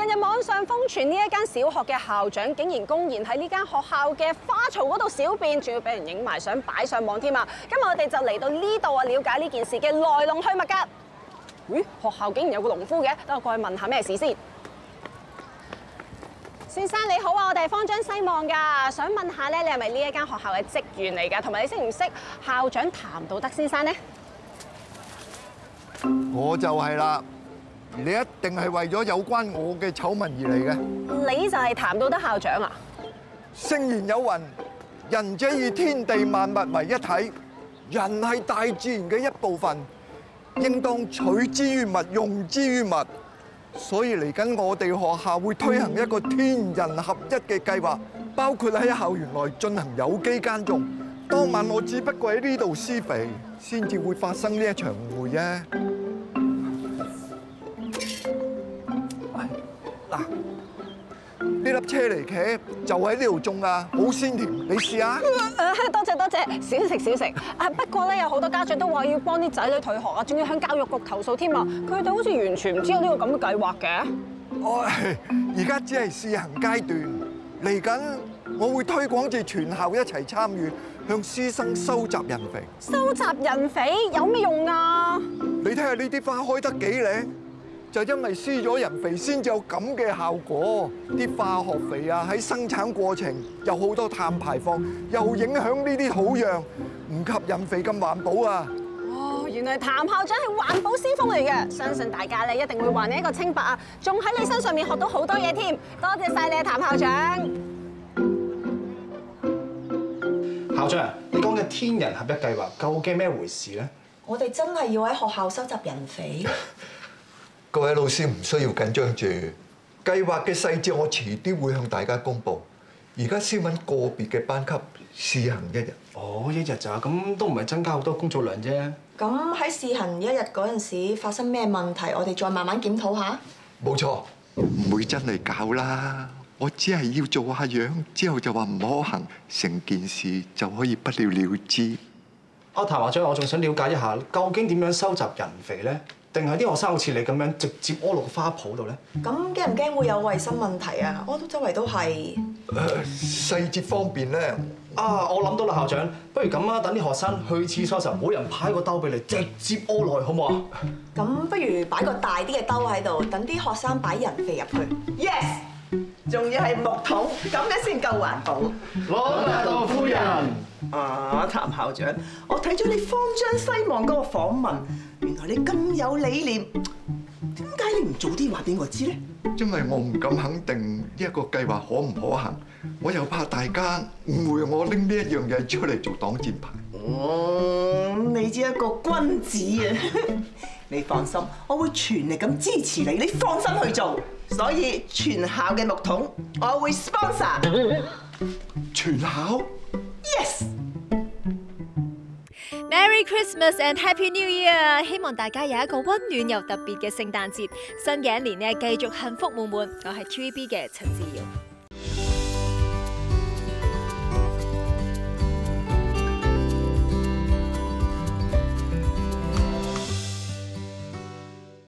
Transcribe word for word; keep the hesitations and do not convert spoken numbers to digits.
日網上瘋傳呢一間小學嘅校長竟然公然喺呢間學校嘅花槽嗰度小便，仲要俾人影埋相擺上網添啊！今日我哋就嚟到呢度啊，了解呢件事嘅來龍去脈㗎。咦，學校竟然有個農夫嘅，等我過去問下咩事先。先生你好啊，我哋係方張西望㗎，想問下咧，你係咪呢一間學校嘅職員嚟㗎？同埋你識唔識校長譚道德先生呢？ 我就係啦，你一定係為咗有關我嘅醜聞而嚟嘅。 你就係譚道德校長啊？ 聖言有云：仁者以天地萬物為一體，人係大自然嘅一部分，應當取之於物，用之於物。所以嚟緊我哋學校會推行一個天人合一嘅計劃，包括喺校園內進行有機耕種。當晚我只不過喺呢度施肥，先至會發生呢一場誤會啫。嗱，呢粒車厘茄就喺呢度種啊，好鮮甜，你試下。 誒，多謝多謝，少食少食。啊，不過咧有好多家長都話要幫啲仔女退學啊，仲要向教育局投訴添啊。佢哋好似完全唔知有呢個咁嘅計劃嘅。 我而家只係試行階段，嚟緊我會推廣至全校一齊參與，向師生收集人肥。 收集人肥有咩用啊？ 你睇下呢啲花開得幾靚，就因為施咗人肥先至有咁嘅效果。啲化學肥啊喺生產過程有好多碳排放，又影響呢啲土壤，唔及人肥咁環保啊！ 哦，原來譚校長係環保先鋒嚟嘅，相信大家咧一定會還你一個清白啊！仲喺你身上面學到好多嘢添，多謝晒你啊，譚校長。 校長，你講嘅天人合一計劃究竟咩回事咧？ 我哋真係要喺學校收集人肥？ 各位老師唔需要緊張住，計劃嘅細節我遲啲會向大家公佈。而家先揾個別嘅班級試行一日。 哦，一日咋？咁都唔係增加好多工作量啫。 咁喺試行一日嗰陣時發生咩問題，我哋再慢慢檢討下。 冇錯，唔會真係搞啦。我只係要做下樣，之後就話唔可行，成件事就可以不了了之。 阿譚校長，我仲想了解一下，究竟點樣收集人肥咧？定係啲學生好似你咁樣直接屙落花圃度咧？ 咁驚唔驚會有衞生問題啊？屙到周圍都係。 誒，細節方面咧， 啊，我諗到啦，校長，不如咁啊，等啲學生去廁所時候，冇人派個兜俾你，直接屙落去，好唔好啊？ 咁不如擺個大啲嘅兜喺度，等啲學生擺人肥入去。 Yes， 仲要係木桶，咁樣先夠環保。 攞命道夫人。 啊，譚校長，我睇咗你方張西望嗰個訪問，原來你咁有理念，點解你唔早啲話俾我知咧？ 因為我唔敢肯定呢一個計劃可唔可行，我又怕大家誤會我拎呢一樣嘢出嚟做擋箭牌。 哦，你只一個君子啊！你放心，我會全力咁支持你，你放心去做。所以全校嘅木桶，我會 sponsor。 全校 ？Yes。Merry Christmas and Happy New Year！ 希望大家有一個溫暖又特別嘅聖誕節，新嘅一年咧繼續幸福滿滿。我係 T V B 嘅陳志瑤。